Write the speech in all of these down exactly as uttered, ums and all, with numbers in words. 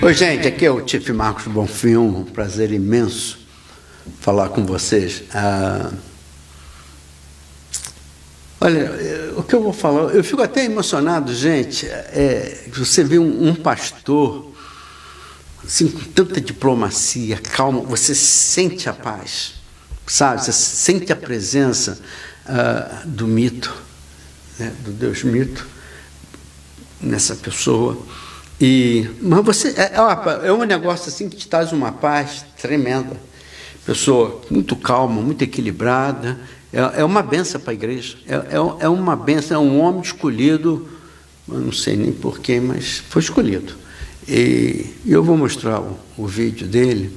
Oi, gente, aqui é o Chief Marcos Bonfim, um prazer imenso falar com vocês. Ah, olha, o que eu vou falar, eu fico até emocionado, gente, é, você vê um, um pastor assim, com tanta diplomacia, calma, você sente a paz, sabe? Você sente a presença ah, do mito, né? Do Deus mito nessa pessoa. E, mas você, é, é um negócio assim que te traz uma paz tremenda. Pessoa muito calma, muito equilibrada. É, é uma benção para a igreja. É, é, é uma benção, é um homem escolhido, eu não sei nem porquê, mas foi escolhido. E eu vou mostrar o, o vídeo dele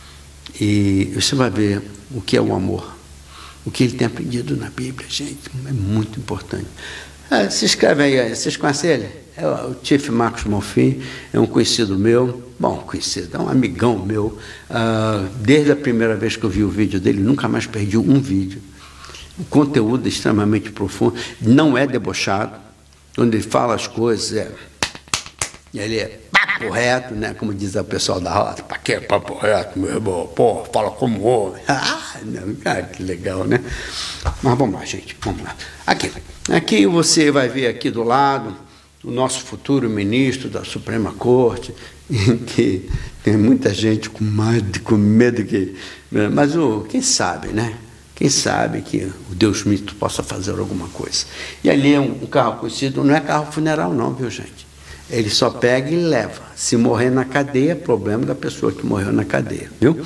e você vai ver o que é o amor. O que ele tem aprendido na Bíblia, gente, é muito importante. Ah, se inscreve aí, vocês conhecem ele? É o Chief Marcos Bonfim, é um conhecido meu, bom, conhecido, é um amigão meu. Ah, desde a primeira vez que eu vi o vídeo dele, nunca mais perdi um vídeo. O conteúdo é extremamente profundo, não é debochado. Quando ele fala as coisas, é, ele é papo reto, né? Como diz o pessoal da roda, para que papo reto, meu irmão? Pô, fala como homem. Ah, não, cara, que legal, né? Mas vamos lá, gente, vamos lá. Aqui, aqui você vai ver aqui do lado o nosso futuro ministro da Suprema Corte, que tem muita gente com, mais, com medo que... Mas o, quem sabe, né? Quem sabe que o Deus mito possa fazer alguma coisa. E ali é um, um carro conhecido, não é carro funeral não, viu, gente? Ele só pega e leva. Se morrer na cadeia, é problema da pessoa que morreu na cadeia, viu?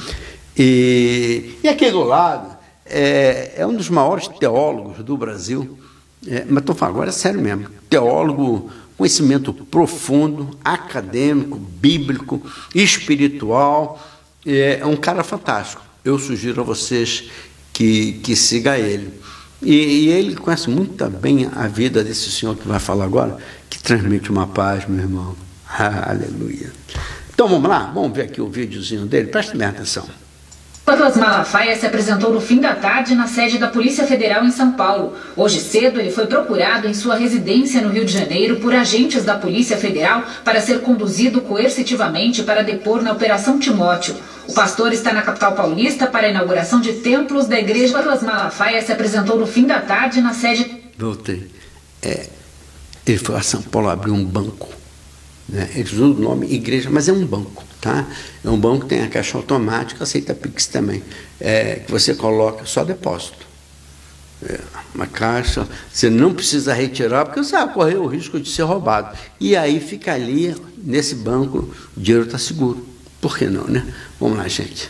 E, e aqui do lado é, é um dos maiores teólogos do Brasil, é, mas estou falando agora, é sério mesmo, teólogo, conhecimento profundo, acadêmico, bíblico, espiritual, é, é um cara fantástico. Eu sugiro a vocês que, que sigam ele. E, e ele conhece muito bem a vida desse senhor que vai falar agora, que transmite uma paz, meu irmão. Ah, aleluia. Então vamos lá, vamos ver aqui o videozinho dele, preste bem atenção. Douglas Malafaia se apresentou no fim da tarde na sede da Polícia Federal em São Paulo. Hoje cedo ele foi procurado em sua residência no Rio de Janeiro por agentes da Polícia Federal para ser conduzido coercitivamente para depor na Operação Timóteo. O pastor está na capital paulista para a inauguração de templos da igreja. Douglas Malafaia se apresentou no fim da tarde na sede... Voltei. É, ele foi a São Paulo abrir um banco. Né? Eles usam o nome igreja, mas é um banco, tá? É um banco que tem a caixa automática, aceita Pix também, é, que você coloca só depósito. É, uma caixa, você não precisa retirar, porque você vai correr o risco de ser roubado. E aí fica ali, nesse banco, o dinheiro está seguro. Por que não, né? Vamos lá, gente.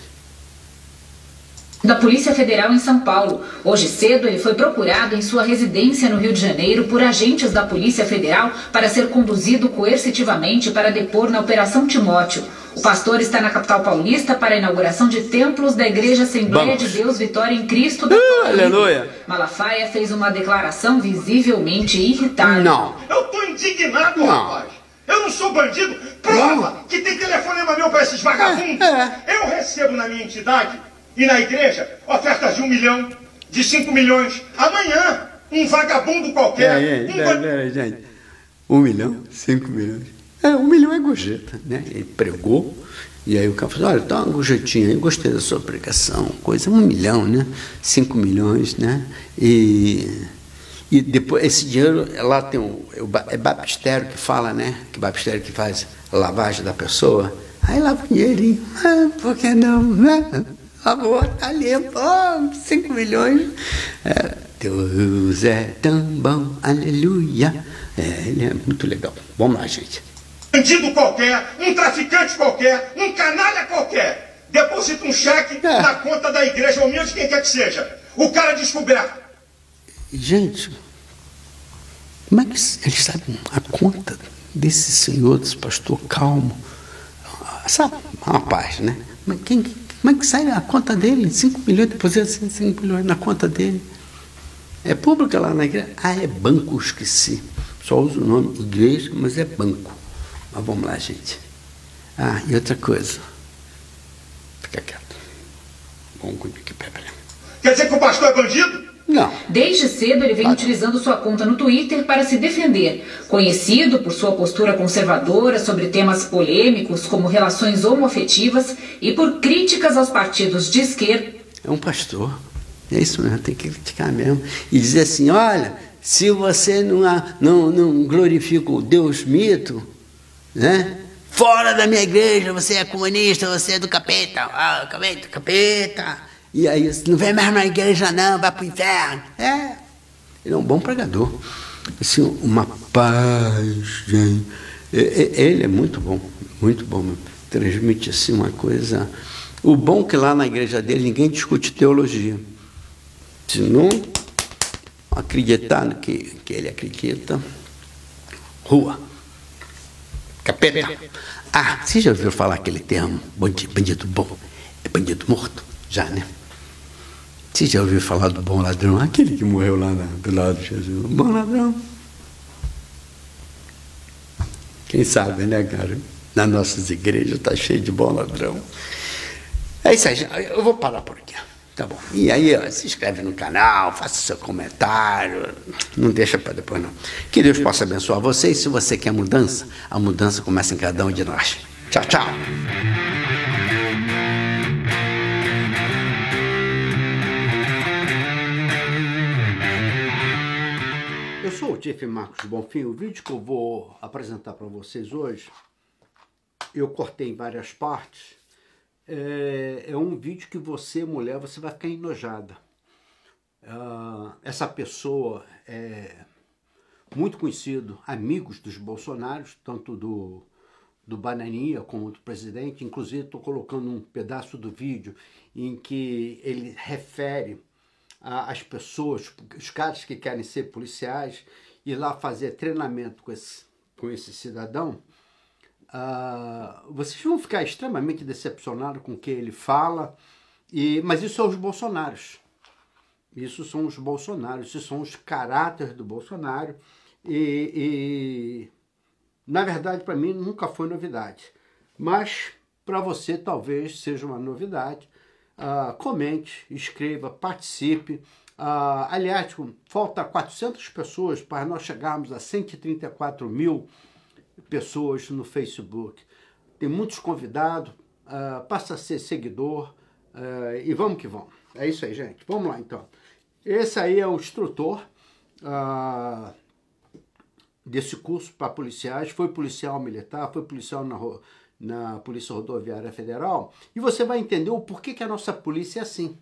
Da Polícia Federal em São Paulo. Hoje cedo ele foi procurado em sua residência no Rio de Janeiro por agentes da Polícia Federal para ser conduzido coercitivamente para depor na Operação Timóteo. O pastor está na capital paulista para a inauguração de templos da Igreja Assembleia Vamos. de Deus Vitória em Cristo da uh, Aleluia. Malafaia fez uma declaração visivelmente irritada. Não. Eu estou indignado, não. rapaz. Eu não sou bandido. Prova não. que tem telefonema meu para esses vagabundos. É, é. Eu recebo na minha entidade e na igreja ofertas de um milhão, de cinco milhões. Amanhã, um vagabundo qualquer... É, é, um é, é, gente. Um milhão, cinco milhões. É, um milhão é gorjeta, né? Ele pregou, e aí o cara falou, olha, dá uma gorjetinha aí, gostei da sua pregação, coisa, um milhão, né? Cinco milhões, né? E, e depois, esse dinheiro, lá tem um, é baptistério que fala, né? Que baptistério que faz a lavagem da pessoa. Aí lava o dinheirinho, ah, por que não, né? Lavou, tá limpo, oh, cinco milhões. É, Deus é tão bom, aleluia. É, ele é muito legal. Vamos lá, gente. Bandido qualquer, um traficante qualquer, um canalha qualquer, deposita um cheque é. na conta da igreja, ou mesmo de quem quer que seja. O cara descoberto. Gente, como é que eles sabem a conta desse senhor, desse pastor calmo? Sabe, uma paz, né? Mas quem, como é que sai a conta dele? cinco milhões, deposita cinco milhões na conta dele. É pública lá na igreja? Ah, é banco, esqueci. Só uso o nome igreja, mas é banco. Mas vamos lá, gente. Ah, e outra coisa. Fica quieto. Vamos aqui, pera. Quer dizer que o pastor é bandido? Não. Desde cedo ele vem Ah. utilizando sua conta no Twitter para se defender. Conhecido por sua postura conservadora sobre temas polêmicos como relações homoafetivas e por críticas aos partidos de esquerda. É um pastor. É isso mesmo, tem que criticar mesmo. E dizer assim, olha, se você não, não, não glorifica o Deus mito, né? Fora da minha igreja, você é comunista, você é do capeta, ah, capeta, capeta. E aí, não vem mais na igreja não, vai pro inferno. É, ele é um bom pregador. Assim, uma paz, gente. Ele é muito bom, muito bom. Transmite assim uma coisa... O bom é que lá na igreja dele ninguém discute teologia. Se não acreditar no que, que ele acredita, rua. Capeta. Ah, você já ouviu falar aquele termo, bandido, bandido bom? É bandido morto? Já, né? Você já ouviu falar do bom ladrão? Aquele que morreu lá na, do lado de Jesus. Bom ladrão. Quem sabe, né, cara? Nas nossas igrejas está cheio de bom ladrão. É isso aí, eu vou parar por aqui. Tá bom. E aí, ó, se inscreve no canal, faça seu comentário, não deixa para depois não. Que Deus possa abençoar você, e se você quer mudança, a mudança começa em cada um de nós. Tchau, tchau. Eu sou o Chief Marcos Bonfim. O vídeo que eu vou apresentar para vocês hoje, eu cortei em várias partes. É, é um vídeo que você, mulher, você vai ficar enojada. Uh, essa pessoa é muito conhecido, amigos dos Bolsonaros, tanto do, do Bananinha como do presidente. Inclusive, estou colocando um pedaço do vídeo em que ele refere às pessoas, os caras que querem ser policiais, ir lá fazer treinamento com esse, com esse cidadão. Uh, vocês vão ficar extremamente decepcionados com o que ele fala, e, mas isso são os bolsonaros. Isso são os bolsonaros, isso são os caráteres do Bolsonaro, e, e na verdade para mim nunca foi novidade, mas para você talvez seja uma novidade. Uh, comente, escreva, participe. Uh, aliás, falta quatrocentas pessoas para nós chegarmos a cento e trinta e quatro mil pessoas no Facebook. Tem muitos convidados, uh, passa a ser seguidor, uh, e vamos que vamos. É isso aí, gente. Vamos lá, então. Esse aí é o instrutor uh, desse curso para policiais. Foi policial militar, foi policial na, na Polícia Rodoviária Federal. E você vai entender o porquê que a nossa polícia é assim,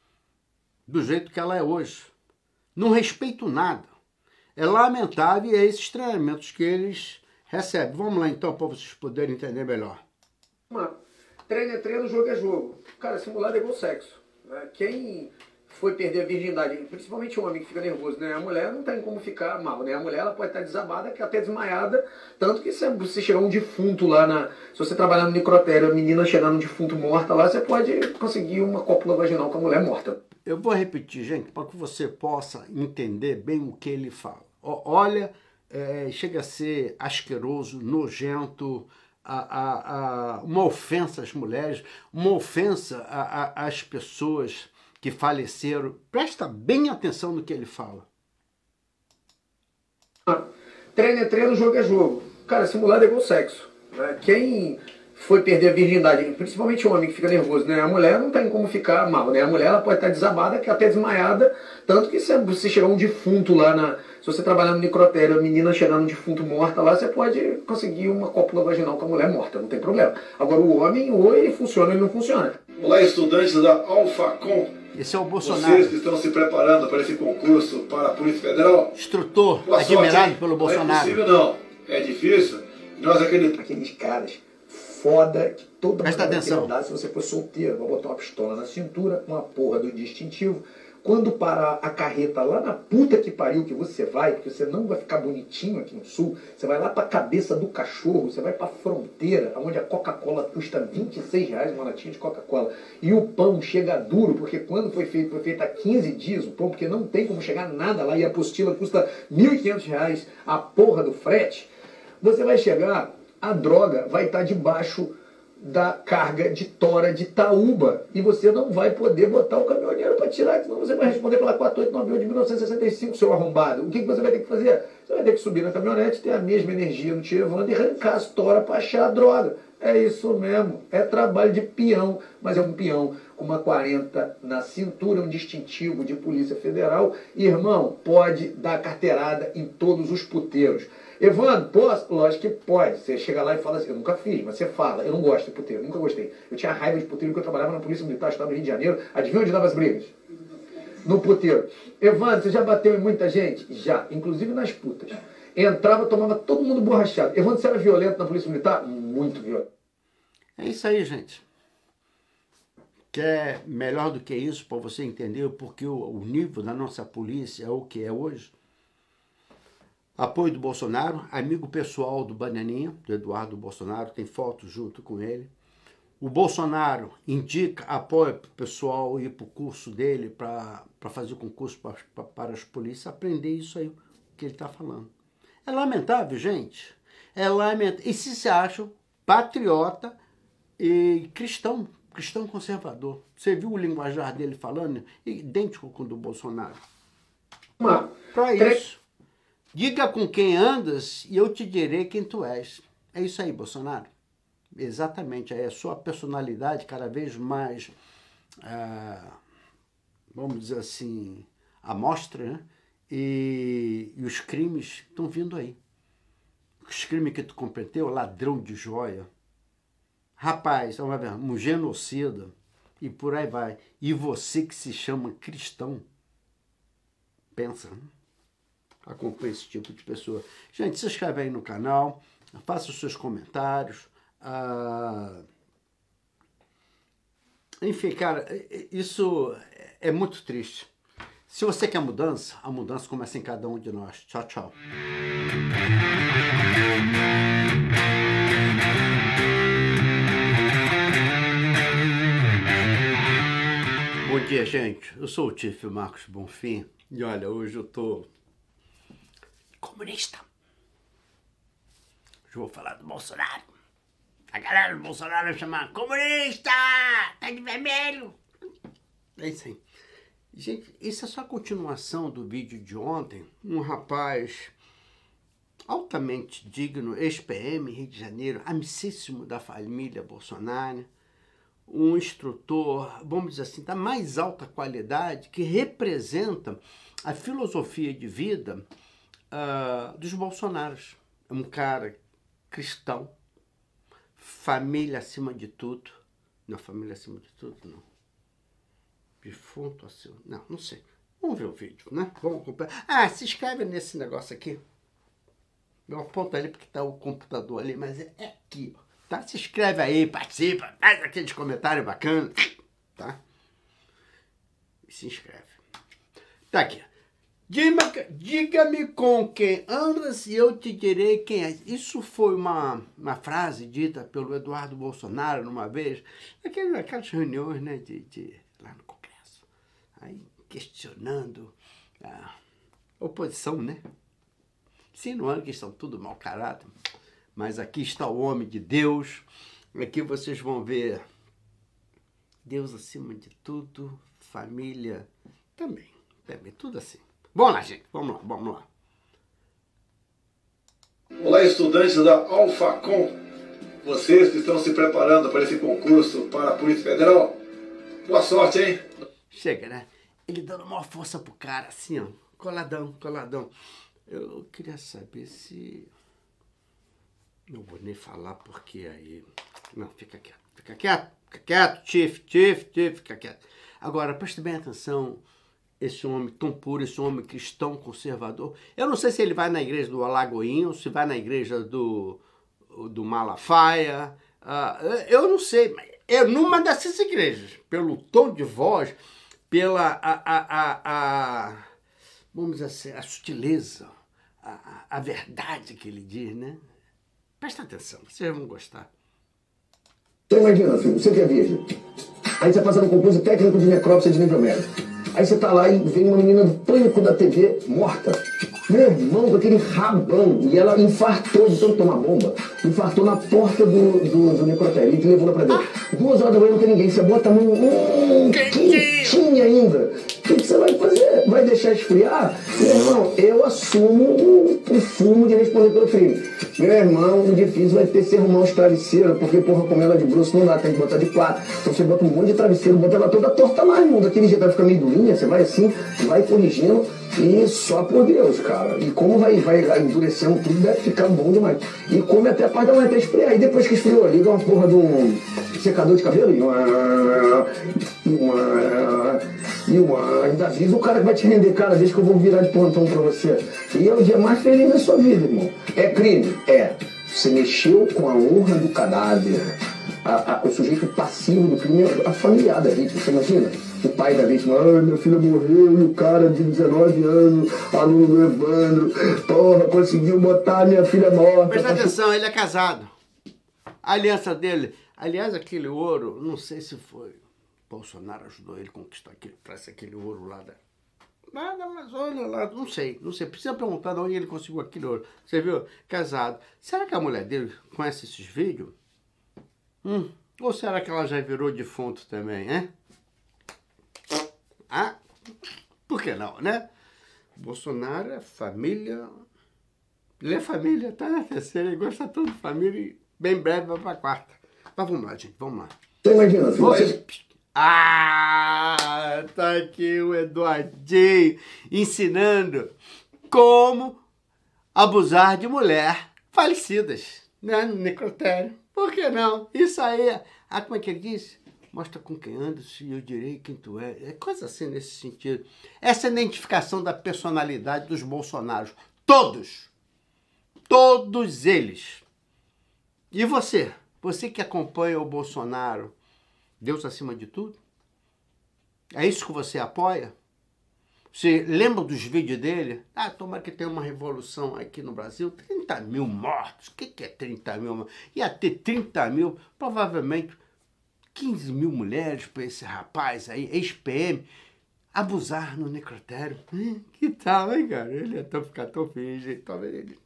do jeito que ela é hoje. Não respeito nada. É lamentável, e é esses treinamentos que eles recebe. Vamos lá então, para vocês poderem entender melhor. Treino é treino, jogo é jogo. Cara, simulado é igual sexo. Né? Quem foi perder a virgindade, principalmente o homem que fica nervoso, né? A mulher não tem como ficar mal, né? A mulher ela pode estar desabada, até desmaiada, tanto que se você chegar um defunto lá na... Se você trabalhar no necrotério, a menina chegar num defunto morta lá, você pode conseguir uma cópula vaginal com a mulher morta. Eu vou repetir, gente, para que você possa entender bem o que ele fala. Olha... É, chega a ser asqueroso, nojento, a, a, a, uma ofensa às mulheres, uma ofensa a, a, às pessoas que faleceram. Presta bem atenção no que ele fala. Treino é treino, jogo é jogo. Cara, simulado é igual sexo. Né? Quem foi perder a virgindade, principalmente o homem que fica nervoso, né? A mulher não tem como ficar mal, né? A mulher ela pode estar desabada, até desmaiada, tanto que se você chegar um defunto lá na... Se você trabalhar no necrotério, a menina chegar num defunto morta lá, você pode conseguir uma cópula vaginal com a mulher morta, não tem problema. Agora o homem, ou ele funciona ou ele não funciona. Olá, estudantes da Alfacom. Esse é o Bolsonaro. Vocês que estão se preparando para esse concurso para a Polícia Federal. Instrutor, admirado pelo Bolsonaro. Não é possível não, é difícil. Nós acreditamos. Aqueles caras foda que toda Presta atenção. Se você for solteiro, vai botar uma pistola na cintura, uma porra do distintivo. Quando parar a carreta lá na puta que pariu que você vai, porque você não vai ficar bonitinho aqui no sul, você vai lá pra cabeça do cachorro, você vai pra fronteira, onde a Coca-Cola custa vinte e seis reais uma latinha de Coca-Cola, e o pão chega duro, porque quando foi feito, foi feito há quinze dias o pão, porque não tem como chegar nada lá, e a apostila custa mil e quinhentos reais a porra do frete, você vai chegar, a droga vai estar debaixo da carga de tora de Itaúba. E você não vai poder botar o caminhoneiro para tirar, senão você vai responder pela quatro oito nove um de mil novecentos e sessenta e cinco, seu arrombado. O que você vai ter que fazer? Você vai ter que subir na caminhonete, ter a mesma energia no tio Evandro e arrancar as toras para achar a droga. É isso mesmo. É trabalho de peão, mas é um peão com uma quarenta na cintura, um distintivo de Polícia Federal. Irmão, pode dar carteirada em todos os puteiros. Evandro, posso? Lógico que pode. Você chega lá e fala assim, eu nunca fiz, mas você fala, eu não gosto de puteiro, nunca gostei. Eu tinha raiva de puteiro porque eu trabalhava na Polícia Militar, estava no Rio de Janeiro. Adivinha onde dava as brigas? No puteiro. Evandro, você já bateu em muita gente? Já, inclusive nas putas. Entrava, tomava todo mundo borrachado. Evandro, você era violento na Polícia Militar? Muito violento. É isso aí, gente. Quer melhor do que isso para você entender porque o, o nível da nossa polícia é o que é hoje? Apoio do Bolsonaro, amigo pessoal do Bananinha, do Eduardo Bolsonaro, tem foto junto com ele. O Bolsonaro indica, apoia para o pessoal ir para o curso dele, para fazer o concurso pra, pra, para as polícias, aprender isso aí que ele está falando. É lamentável, gente. É lamentável. E se se acham patriota e cristão, cristão conservador. Você viu o linguajar dele falando? Idêntico com o do Bolsonaro. Para isso. Diga com quem andas e eu te direi quem tu és. É isso aí, Bolsonaro. Exatamente, é a sua personalidade cada vez mais, ah, vamos dizer assim, à mostra, né? E, e os crimes estão vindo aí. Os crimes que tu cometeu, ladrão de joia, rapaz, um genocida, e por aí vai. E você que se chama cristão, pensa, né? Acompanhe esse tipo de pessoa. Gente, se inscreve aí no canal, faça os seus comentários. Ah, enfim, cara, isso é muito triste. Se você quer mudança, a mudança começa em cada um de nós. Tchau, tchau. Bom dia, gente. Eu sou o Tiff Marcos Bonfim. E olha, hoje eu tô comunista. Hoje eu vou falar do Bolsonaro. A galera do Bolsonaro vai chamar comunista! Tá de vermelho! É isso aí. Gente, isso é só a continuação do vídeo de ontem. Um rapaz altamente digno, ex-P M, Rio de Janeiro, amicíssimo da família Bolsonaro, um instrutor, vamos dizer assim, da mais alta qualidade, que representa a filosofia de vida uh, dos Bolsonaros. É um cara cristão, família acima de tudo. Não, família acima de tudo, não. Defunto acima... Não, não sei. Vamos ver o vídeo, né? Vamos acompanhar. Ah, se inscreve nesse negócio aqui. Eu aponto ali porque tá o computador ali, mas é aqui, ó. Tá? Se inscreve aí, participa, faz aqueles comentários bacanas, tá? E se inscreve. Tá aqui. Diga-me com quem andas e eu te direi quem é. Isso foi uma, uma frase dita pelo Eduardo Bolsonaro numa vez, naquelas, naquelas reuniões, né, de, de, lá no Congresso, aí questionando a oposição, né? Insinuando que estão tudo mau caráter, mas aqui está o homem de Deus, aqui vocês vão ver Deus acima de tudo, família também, também, tudo assim. Vamos lá, gente. Vamos lá, vamos lá. Olá, estudantes da Alfacom. Vocês que estão se preparando para esse concurso para a Polícia Federal, boa sorte, hein? Chega, né? Ele dando uma força pro cara, assim, ó. Coladão, coladão. Eu queria saber se... Não vou nem falar porque aí... Não, fica quieto. Fica quieto, fica quieto. Tiff, tiff, tiff, fica quieto. Agora, preste bem atenção... Esse homem tão puro, esse homem cristão conservador. Eu não sei se ele vai na igreja do Alagoinho, se vai na igreja do, do Malafaia. Uh, eu não sei, mas é numa dessas igrejas. Pelo tom de voz, pela a, a, a, a, vamos dizer assim, a sutileza, a, a verdade que ele diz, né? Presta atenção, vocês vão gostar. Você imagina, filho, você que é virgem. Aí você passa no concurso técnico de necrópsia de nível médio. Aí você tá lá e vem uma menina do pânico da T V morta. Meu irmão, com aquele rabão. E ela infartou de tanto tomar bomba. Infartou na porta do, do, do necrotério. Ele levou lá pra dentro. Ah. Duas horas da manhã não tem ninguém. Você bota a mão hum, quentinha ainda. O que você vai fazer? Vai deixar esfriar? Meu irmão, eu assumo o, o fumo de responder pelo crime. Meu irmão, o difícil vai ter que ser arrumar uns travesseiros, porque, porra, com ela de bruxo não dá, tem que botar de quatro. Então você bota um monte de travesseiro, bota ela toda torta lá, irmão. Daquele jeito vai ficar meio durinha, você vai assim, vai corrigindo. E só por Deus, cara. E como vai, vai endurecendo tudo, deve ficar bom demais. E come até a parte da manhã até esfriar. E depois que esfriou, liga uma porra de um secador de cabelo e uma... E uma... E uma... Ainda avisa o cara que vai te render cada vez que eu vou virar de plantão pra você. E é o dia mais feliz da sua vida, irmão. É crime? É. Você mexeu com a honra do cadáver. A, a, o sujeito passivo do crime é a familiar da vítima. Você imagina? O pai da vítima, ai, minha filha morreu, e o cara de dezenove anos, aluno do Evandro, porra, conseguiu botar minha filha morta. Presta atenção, ele é casado. A aliança dele, aliás, aquele ouro, não sei se foi, Bolsonaro ajudou ele a conquistar aquele, traz aquele ouro lá da... Lá da Amazônia, lá, não sei, não sei, precisa perguntar de onde ele conseguiu aquele ouro. Você viu? Casado. Será que a mulher dele conhece esses vídeos? Hum, ou será que ela já virou defunto também, hein? Ah, por que não, né? Bolsonaro é família, ele é família, tá na terceira, ele gosta tanto de família e bem breve vai pra quarta. Mas vamos lá, gente, vamos lá. Você imagina, se você... Ah, tá aqui o Eduardinho ensinando como abusar de mulher falecidas, né, no necrotério. Por que não? Isso aí, ah, como é que ele disse? Mostra com quem andas e eu direi quem tu é. É coisa assim nesse sentido. Essa é a identificação da personalidade dos Bolsonaros. Todos. Todos eles. E você? Você que acompanha o Bolsonaro, Deus acima de tudo? É isso que você apoia? Você lembra dos vídeos dele? Ah, tomara que tenha uma revolução aqui no Brasil. trinta mil mortos. O que, que é trinta mil? Ia ter trinta mil, provavelmente... quinze mil mulheres para esse rapaz aí, ex-P M, abusar no necrotério. Que tal, hein, cara? Ele ia tão, ficar tão feliz, talvez ele...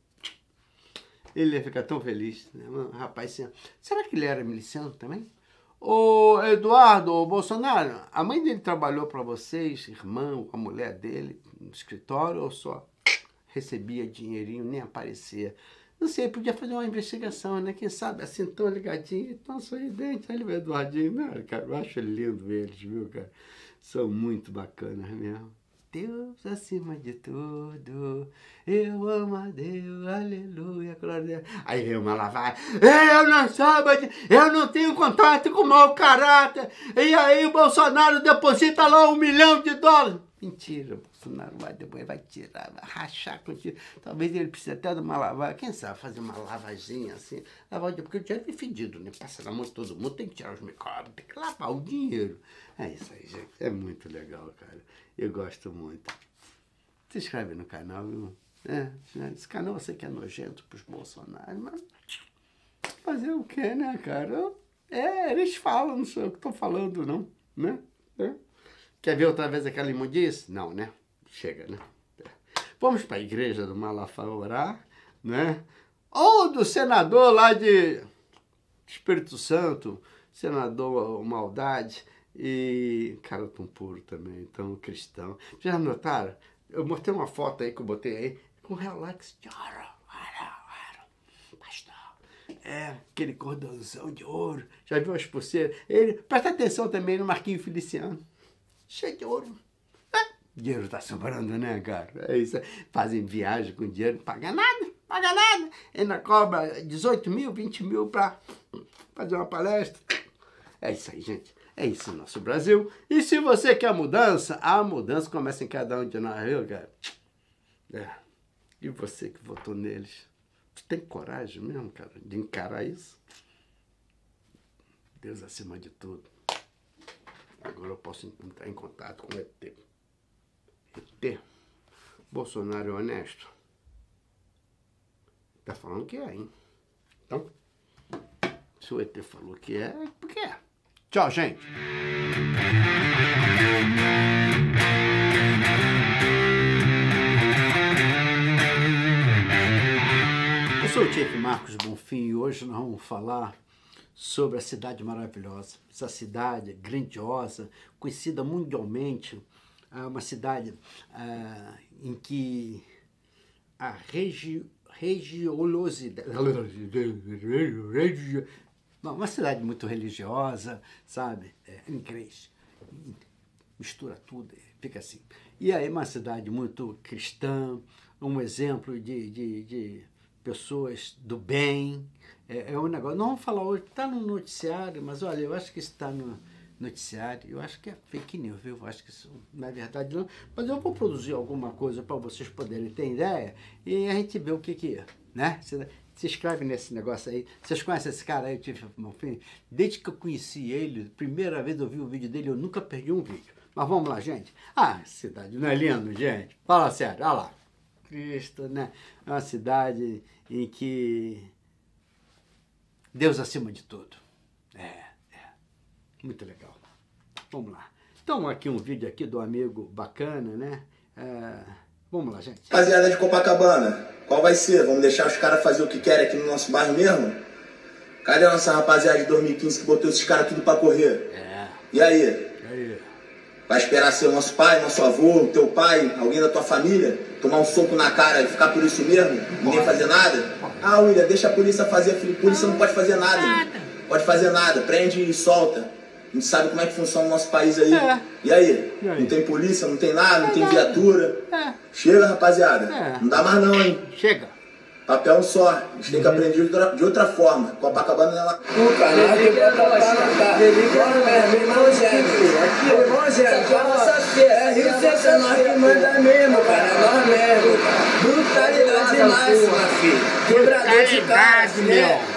Ele ia ficar tão feliz, né? Rapaz, assim, será que ele era miliciano também? Ô, Eduardo, ô, Bolsonaro, a mãe dele trabalhou para vocês, irmão, com a mulher dele, no escritório, ou só recebia dinheirinho, nem aparecia? Não sei, podia fazer uma investigação, né? Quem sabe, assim, tão ligadinho, tão sorridente. Olha o Eduardinho, né, cara? Eu acho lindo eles, viu, cara? São muito bacanas mesmo. Deus acima de tudo, eu amo a Deus, aleluia, glória a Deus. Aí vem uma lavagem, eu não sou, eu não tenho contato com o mau caráter. E aí o Bolsonaro deposita lá um milhão de dólares. Mentira, o Bolsonaro vai depois vai tirar, vai rachar contigo. Talvez ele precise até de uma lavagem, quem sabe fazer uma lavaginha assim, lavagem, porque o dinheiro é fedido, né? Passa na mão de todo mundo, tem que tirar os micróbios, tem que lavar o dinheiro. É isso aí, gente, é muito legal, cara. Eu gosto muito. Se inscreve no canal, viu? É, esse canal eu sei que é nojento pros Bolsonaro, mas fazer o quê, né, cara? É, eles falam, não sei o que tô falando, não, né? É. Quer ver outra vez aquela imundice? Não, né? Chega, né? É. Vamos para a igreja do Malafaia orar, né? Ou do senador lá de Espírito Santo, senador Maldade, e cara tão puro também, tão cristão. Já notaram? Eu mostrei uma foto aí que eu botei aí, com relax de ouro, pastor. É, aquele cordãozão de ouro. Já viu as pulseiras? Ele, presta atenção também no Marquinhos Feliciano. Cheio de ouro. Ah, dinheiro tá sobrando, né, cara? É isso. Fazem viagem com dinheiro, não paga nada, paga nada. Ainda cobra dezoito mil, vinte mil pra fazer uma palestra. É isso aí, gente. É isso, nosso Brasil. E se você quer mudança, a mudança começa em cada um de nós, viu, cara? É. E você que votou neles? Você tem coragem mesmo, cara, de encarar isso? Deus acima de tudo. Agora eu posso entrar em contato com o E T. E T? Bolsonaro é honesto? Tá falando que é, hein? Então, se o E T falou que é, é porque é. Tchau, gente! sou o Chief Marcos Bonfim e hoje nós vamos falar sobre a cidade maravilhosa. Essa cidade grandiosa, conhecida mundialmente, é uma cidade ah, em que a regi regiolosidade, uma cidade muito religiosa, sabe, é, em inglês, mistura tudo, fica assim. E aí uma cidade muito cristã, um exemplo de, de, de pessoas do bem, é, é um negócio, não vamos falar hoje, está no noticiário, mas olha, eu acho que isso está no noticiário, eu acho que é fake news, viu? Eu acho que isso não é verdade não, mas eu vou produzir alguma coisa para vocês poderem ter ideia e a gente vê o que que é, né? Se, se inscreve nesse negócio aí. Vocês conhecem esse cara aí, o Chief Bonfim? Desde que eu conheci ele, primeira vez eu vi o vídeo dele, eu nunca perdi um vídeo. Mas vamos lá, gente. Ah, cidade não é lindo, gente? Fala sério, olha lá. Cristo, né? É uma cidade em que Deus acima de tudo. É, é. Muito legal. Vamos lá. Então, aqui um vídeo aqui do amigo bacana, né? É, vamos lá, gente. Rapaziada de Copacabana, qual vai ser? Vamos deixar os caras fazer o que querem aqui no nosso bairro mesmo? Cadê a nossa rapaziada de dois mil e quinze que botou esses caras tudo pra correr? É. E aí? E aí? Vai esperar ser o nosso pai, nosso avô, teu pai, alguém da tua família? Tomar um soco na cara e ficar por isso mesmo? Ninguém fazer nada? Ah, William, deixa a polícia fazer. A polícia não pode fazer nada. Pode fazer nada. Prende e solta. A gente sabe como é que funciona o nosso país aí. É. E, aí? E aí? Não tem polícia, não tem nada, não tem viatura. É. Chega, rapaziada. É. Não dá mais não, hein? Chega. Papel só. A gente tem que aprender de outra, de outra forma. Copacabana não é lá. Pô, cara, aqui é Copacabana. Meu irmão Gêmeo. Aqui, irmão Gêmeo. Aqui é a nossa festa. É Rio de Janeiro, nós que manda mesmo, cara. É nós mesmo. Brutalidade máxima, filho. Quebrador de carro, né?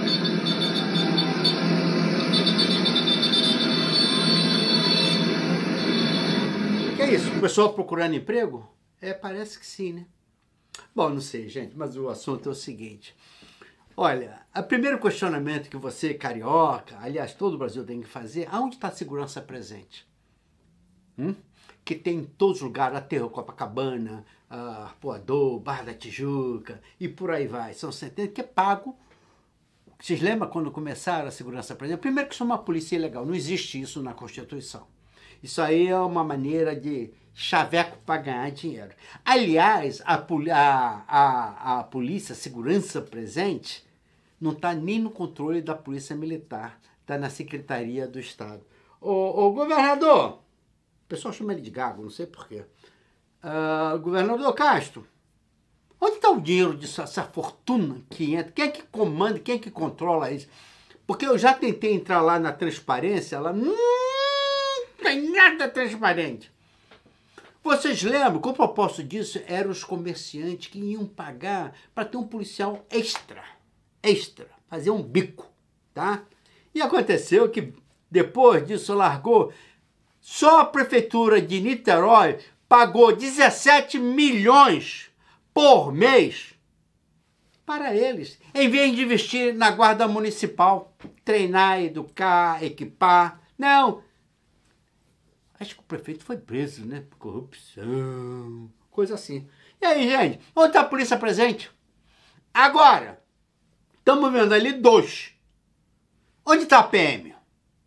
Que é isso? O pessoal procurando emprego? É, parece que sim, né? Bom, não sei, gente, mas o assunto é o seguinte. Olha, o primeiro questionamento que você, carioca, aliás, todo o Brasil tem que fazer, aonde está a segurança presente? Hum? Que tem em todos os lugares, Aterro, Copacabana, uh, Arpoador, Barra da Tijuca, e por aí vai. São centenas que é pago. Vocês lembram quando começaram a segurança presente? Primeiro que isso é uma polícia ilegal, não existe isso na Constituição. Isso aí é uma maneira de chaveco para ganhar dinheiro. Aliás, a, a, a, a polícia, a segurança presente, não está nem no controle da polícia militar, está na Secretaria do Estado. Ô, ô governador, o pessoal chama ele de gago, não sei porquê. Uh, governador Castro, onde está o dinheiro disso, essa fortuna que entra? Quem é que comanda, quem é que controla isso? Porque eu já tentei entrar lá na transparência, ela não tem nada transparente. Vocês lembram que o propósito disso eram os comerciantes que iam pagar para ter um policial extra, extra, fazer um bico, tá? E aconteceu que depois disso largou, só a prefeitura de Niterói pagou dezessete milhões por mês para eles, em vez de investir na guarda municipal, treinar, educar, equipar, não. Acho que o prefeito foi preso, né? Por corrupção, coisa assim. E aí, gente? Onde está a polícia presente? Agora, estamos vendo ali dois. Onde está a P M?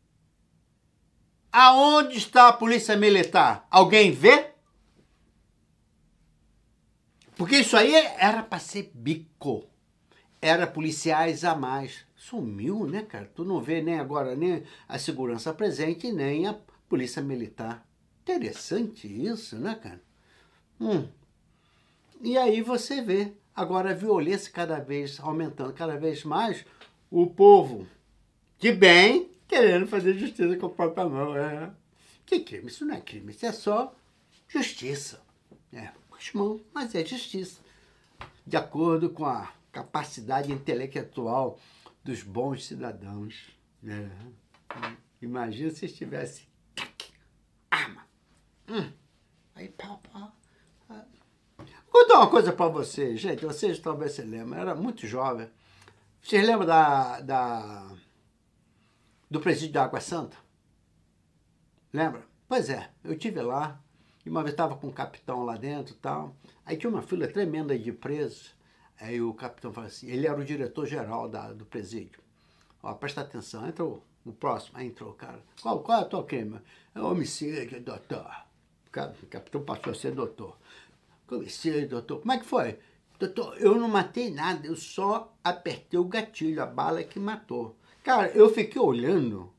Aonde está a polícia militar? Alguém vê? Porque isso aí era para ser bico. Era policiais a mais. Sumiu, né, cara? Tu não vê nem agora nem a segurança presente, nem a polícia militar. Interessante isso, né, cara? Hum. E aí você vê, agora a violência cada vez aumentando, cada vez mais, o povo de bem querendo fazer justiça com a própria mão. É. Que crime? Isso não é crime, isso é só justiça. É, mas é justiça. De acordo com a capacidade intelectual dos bons cidadãos. É. Imagina se estivesse arma. Hum. Aí, pau, pau. Vou contar uma coisa para vocês, gente. Vocês talvez se lembrem. Eu era muito jovem. Vocês lembram da, da, do presídio da Água Santa? Lembra? Pois é, eu estive lá. E uma vez estava com um capitão lá dentro e tal. Aí tinha uma fila tremenda de presos. Aí o capitão fala assim, ele era o diretor-geral do presídio. Ó, presta atenção, entrou o próximo, aí entrou o cara. Qual, qual é a tua crime? É homicídio, doutor. O capitão passou a ser doutor. Homicídio, doutor. Como é que foi? Doutor, eu não matei nada, eu só apertei o gatilho, a bala que matou. Cara, eu fiquei olhando.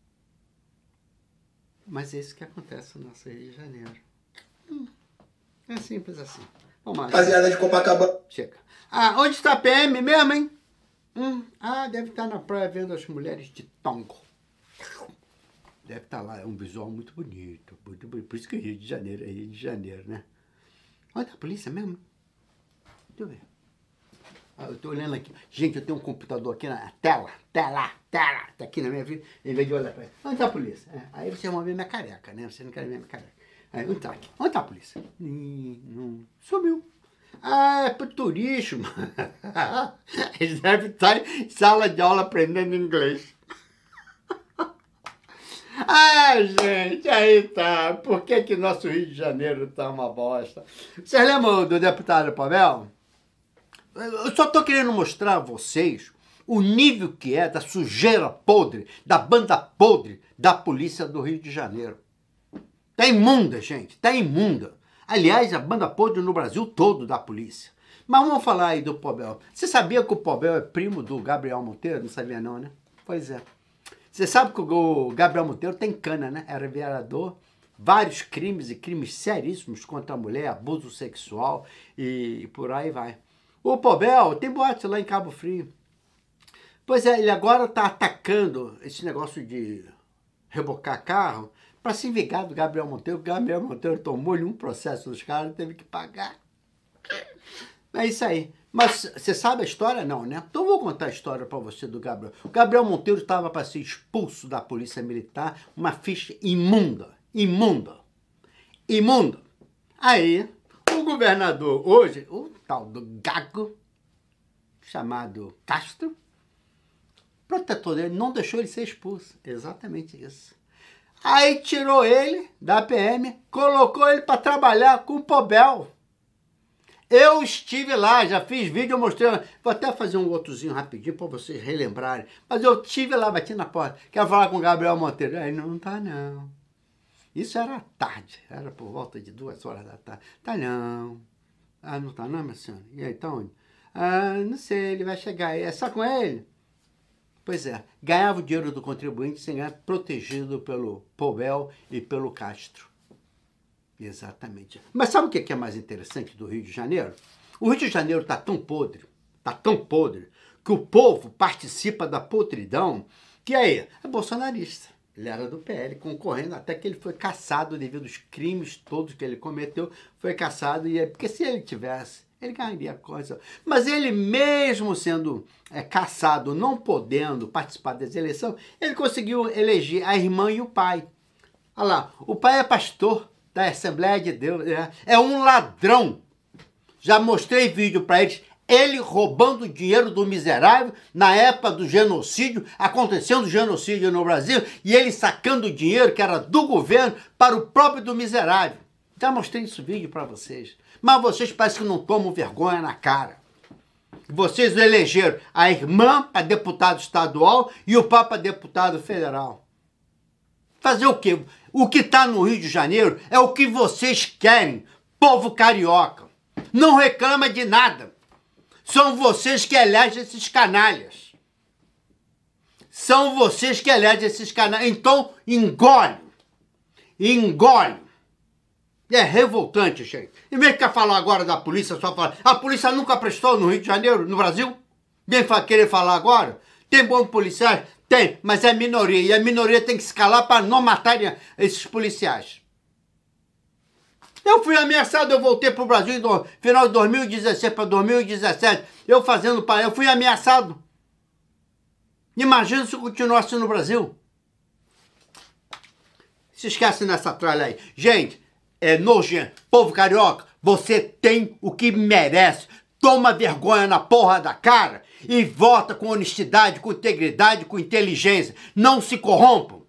Mas é isso que acontece no nosso Rio de Janeiro. Hum, é simples assim. Vamos lá. Rapaziada de Copacabana. Chega. Ah, onde está a P M mesmo, hein? Hum, ah, deve estar na praia vendo as mulheres de tongo. Deve estar lá, é um visual muito bonito, muito bonito. Por isso que Rio de Janeiro é Rio de Janeiro, né? Onde está a polícia mesmo? Deixa eu ver. Ah, eu estou olhando aqui. Gente, eu tenho um computador aqui na tela, tela, tela. Está aqui na minha vida, em vez de olhar para ele. Onde está a polícia? É, aí vocês vão ver minha careca, né? Vocês não querem ver minha careca. Aí, onde está aqui? Onde está a polícia? Hum, não. Sumiu. Ah, é pro turismo. Eles devem estar em sala de aula aprendendo inglês. Ah, gente, aí tá. Por que que nosso Rio de Janeiro tá uma bosta? Vocês lembram do deputado Pavel? Eu só tô querendo mostrar a vocês o nível que é da sujeira podre, da banda podre da polícia do Rio de Janeiro. Tá imunda, gente, tá imunda. Aliás, a banda podre no Brasil todo da polícia. Mas vamos falar aí do Pavel. Você sabia que o Pavel é primo do Gabriel Monteiro? Não sabia não, né? Pois é. Você sabe que o Gabriel Monteiro tem cana, né? Era vereador, vários crimes e crimes seríssimos contra a mulher, abuso sexual e por aí vai. O Pavel tem boate lá em Cabo Frio. Pois é, ele agora está atacando esse negócio de rebocar carro para se vingar do Gabriel Monteiro. O Gabriel Monteiro tomou-lhe um processo dos caras e teve que pagar. É isso aí. Mas você sabe a história? Não, né? Então eu vou contar a história para você do Gabriel. O Gabriel Monteiro estava para ser expulso da Polícia Militar, uma ficha imunda, imunda, imunda. Aí, o governador hoje, o tal do Gago, chamado Castro, protetor dele, não deixou ele ser expulso. Exatamente isso. Aí tirou ele da P M, colocou ele para trabalhar com o Pavel. Eu estive lá, já fiz vídeo, eu mostrei, vou até fazer um outrozinho rapidinho para vocês relembrarem, mas eu estive lá, bati na porta, quero falar com o Gabriel Monteiro. Aí, não, não tá não. Isso era tarde, era por volta de duas horas da tarde. Tá não. Ah, não tá não, minha senhora? E aí, tá onde? Ah, não sei, ele vai chegar aí. É só com ele? Pois é, ganhava o dinheiro do contribuinte sem ganhar, protegido pelo Pavel e pelo Castro. Exatamente. Mas sabe o que é mais interessante do Rio de Janeiro? O Rio de Janeiro está tão podre, está tão podre, que o povo participa da podridão, que aí é bolsonarista. Ele era do P L, concorrendo, até que ele foi cassado devido aos crimes todos que ele cometeu, foi cassado, e é porque se ele tivesse, ele ganharia coisa. Mas ele mesmo sendo é, cassado, não podendo participar das eleições, ele conseguiu eleger a irmã e o pai. Olha lá, o pai é pastor da Assembleia de Deus, é, é um ladrão. Já mostrei vídeo para eles, ele roubando dinheiro do miserável na época do genocídio, acontecendo genocídio no Brasil, e ele sacando dinheiro que era do governo para o próprio do miserável. Já mostrei esse vídeo para vocês. Mas vocês parecem que não tomam vergonha na cara. Vocês elegeram a irmã para deputado estadual e o pai para deputado federal. Fazer o quê? O que está no Rio de Janeiro é o que vocês querem, povo carioca. Não reclama de nada. São vocês que elegem esses canalhas. São vocês que elegem esses canalhas. Então, engole. Engole. É revoltante, gente. Em vez de falar agora da polícia, só falar. A polícia nunca prestou no Rio de Janeiro, no Brasil? Vem querer falar agora? Tem bons policiais? Tem, mas é minoria. E a minoria tem que se calar para não matarem esses policiais. Eu fui ameaçado, eu voltei para o Brasil no final de dois mil e dezesseis para dois mil e dezessete. Eu fazendo para eu fui ameaçado. Imagina se eu continuasse no Brasil. Se esquece nessa tralha aí. Gente, é nojento. Povo carioca, você tem o que merece. Toma vergonha na porra da cara e vota com honestidade, com integridade, com inteligência. Não se corrompam.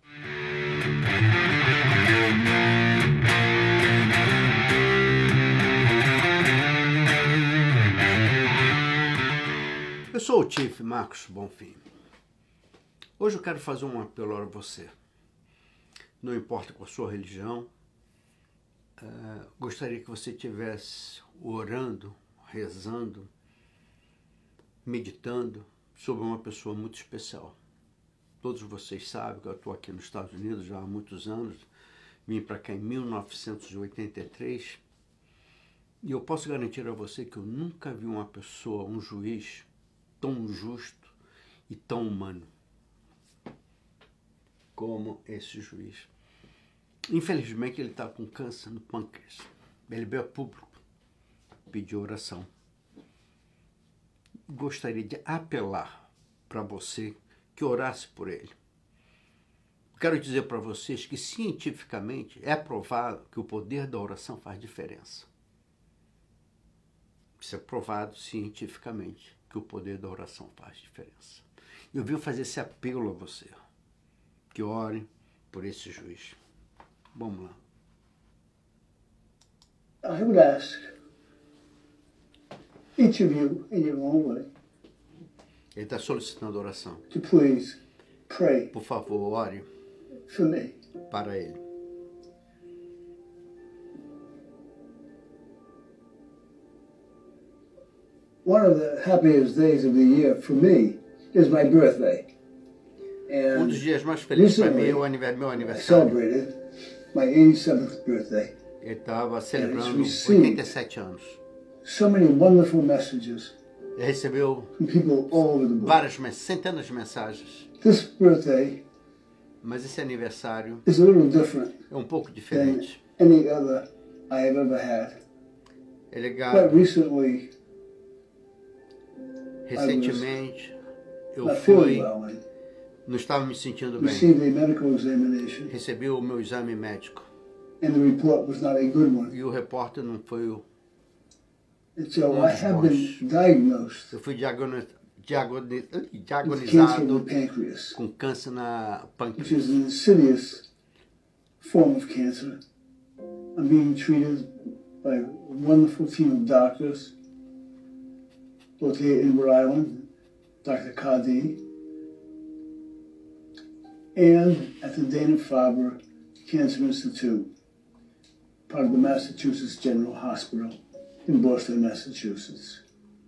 Eu sou o Chief Marcos Bonfim. Hoje eu quero fazer um apelo a você. Não importa qual a sua religião, uh, gostaria que você estivesse orando, rezando, meditando sobre uma pessoa muito especial. Todos vocês sabem que eu estou aqui nos Estados Unidos já há muitos anos, vim para cá em mil novecentos e oitenta e três, e eu posso garantir a você que eu nunca vi uma pessoa, um juiz, tão justo e tão humano como esse juiz. Infelizmente ele está com câncer no pâncreas. Ele veio a público pedir oração. Gostaria de apelar para você que orasse por ele. Quero dizer para vocês que cientificamente é provado que o poder da oração faz diferença. Isso é provado cientificamente que o poder da oração faz diferença. Eu vim fazer esse apelo a você, que ore por esse juiz. Vamos lá. I would ask each of you in your own way Ele está solicitando oração. to please pray Por favor, ore for me. para ele. One of the happiest days of the year for me is my birthday. Um And dos dias mais felizes para mim é o aniver- meu I aniversário. celebrated my eighty-seventh birthday. Ele estava celebrando received oitenta e sete anos. So many wonderful messages Ele recebeu from people all over the world. várias, men- centenas de mensagens. This birthday Mas esse aniversário is a little different é um pouco than diferente. any other I have ever had. É Quite legal. recently, Recentemente eu not fui, feeling well and não estava me sentindo bem. received a medical examination, Recebi o meu exame médico and the report was not a good one. e o repórter não foi o... And so Um I dos have bons. been diagnosed Eu fui diagoni- diagoni- with cancer of diagonizado the pancreas, com câncer na which pâncreas. is an insidious form of cancer. I'm being treated by a wonderful team of doctors located in Rhode Island, Doctor Kadi, and at the Dana-Farber Cancer Institute, part of the Massachusetts General Hospital in Boston, Massachusetts.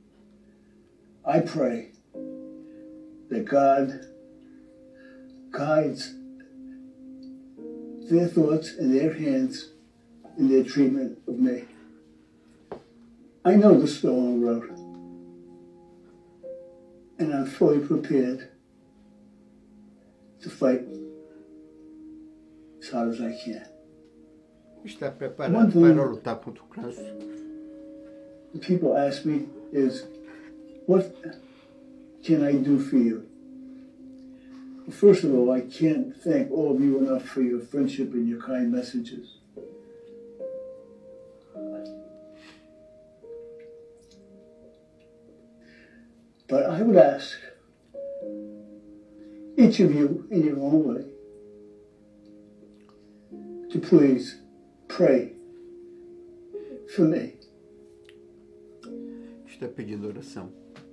I pray that God guides their thoughts and their hands in their treatment of me. I know the stolen road, and I'm fully prepared to fight as hard as I can. Está preparado para lutar contra o câncer. The people ask me is, what can I do for you? Well, first of all, I can't thank all of you enough for your friendship and your kind messages. But I would ask each of you in your own way to please pray for me. Está pedindo oração.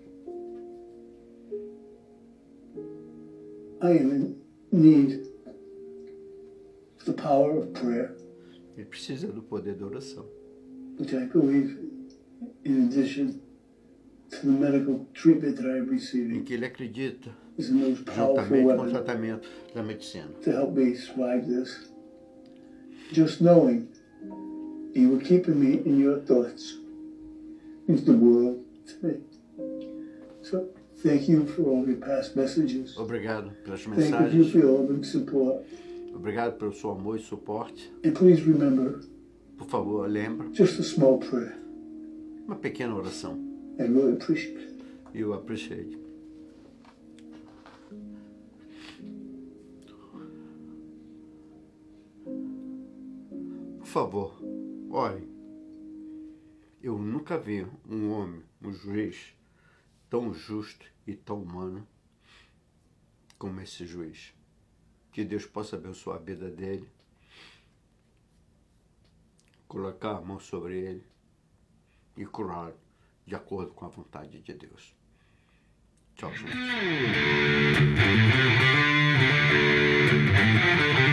I am in need of the power of prayer, Ele precisa do poder da oração. which I believe, in addition to the medical treatment that I am Em receiving, que ele acredita, is the most powerful juntamente com o weapon tratamento da medicina. to help me survive this. Just knowing you were keeping me in your thoughts means the world to me. So thank you for all your past messages. Obrigado pelas Thank you mensagens. for your love and support. Obrigado pelo seu amor e suporte. And please remember, Por favor, lembra. just a small prayer. Uma pequena oração. I really appreciate it. Eu appreciate. Por favor, olhe. Eu nunca vi um homem, um juiz, tão justo e tão humano como esse juiz. Que Deus possa abençoar a vida dele, colocar a mão sobre ele e curar de acordo com a vontade de Deus. Tchau, gente.